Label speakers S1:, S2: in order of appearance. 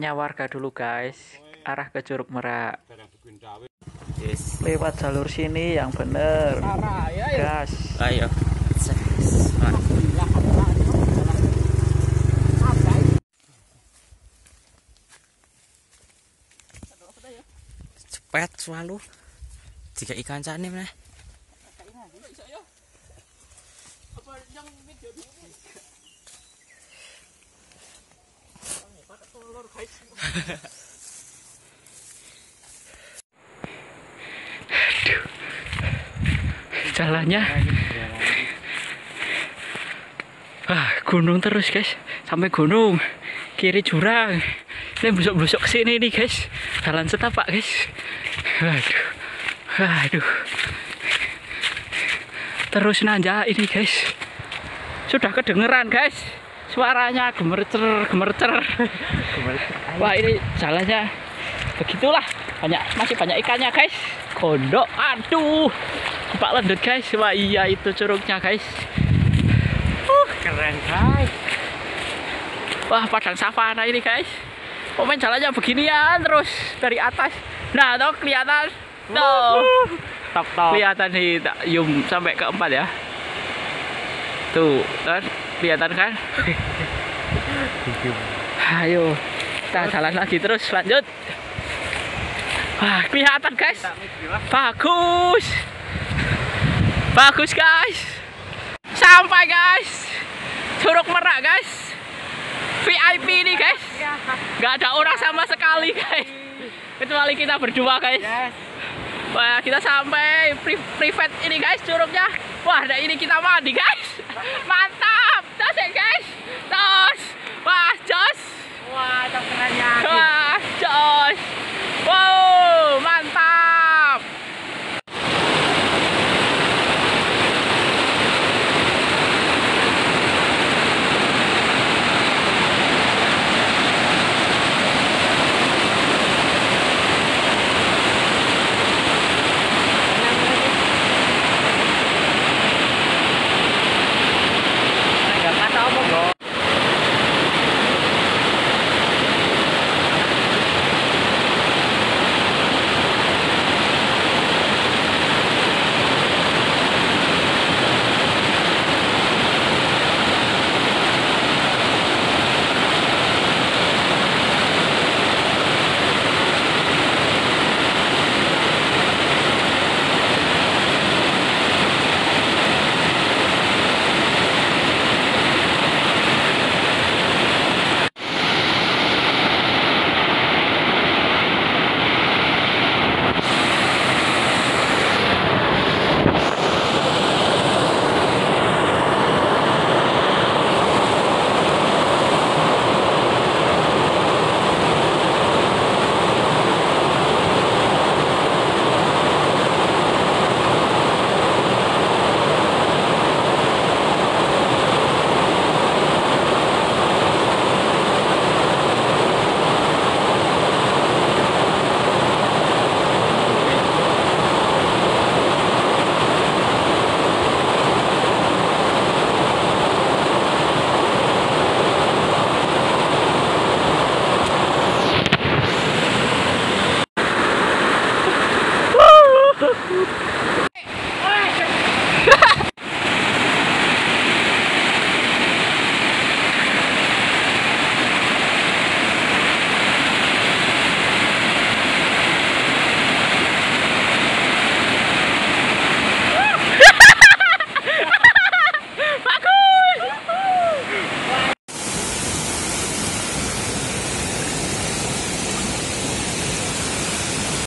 S1: tanya warga dulu guys, arah ke Curug Merak.
S2: Yes.
S1: Lewat jalur sini yang bener. Gas.
S2: Ayo. Cepet selalu. Jika ikan cane mana?
S1: Jalannya gunung terus guys, sampai gunung kiri jurang. Ini busuk-busuk kesini nih guys, jalan setapak guys. Aduh, terus nanjak ini guys. Sudah kedengeran guys, suaranya gemercer. Wah, ini jalannya begitulah, masih banyak ikannya guys. Gondok, aduh, Pak Lendut guys. Wah iya, itu curugnya guys.
S2: Keren guys.
S1: Wah, padang savana ini guys. Komen jalannya beginian terus dari atas. Nah, tuh kelihatan. Tuh.
S2: Top.
S1: Kelihatan nih, yum sampai ke 4 ya. Tuh, kan kelihatan kan? Ayo, kita jalan lagi terus, lanjut. Wah, kelihatan guys. Bagus guys. Sampai guys, Curug Merak guys. VIP ini guys. Gak ada orang sama sekali guys, kecuali kita berdua guys. Wah, kita sampai private ini guys, curugnya. Wah, ada ini kita mandi guys. Mantap, tos ya guys. Tos. Wah, jos.
S2: Wah, kerennya.
S1: Wah, jos.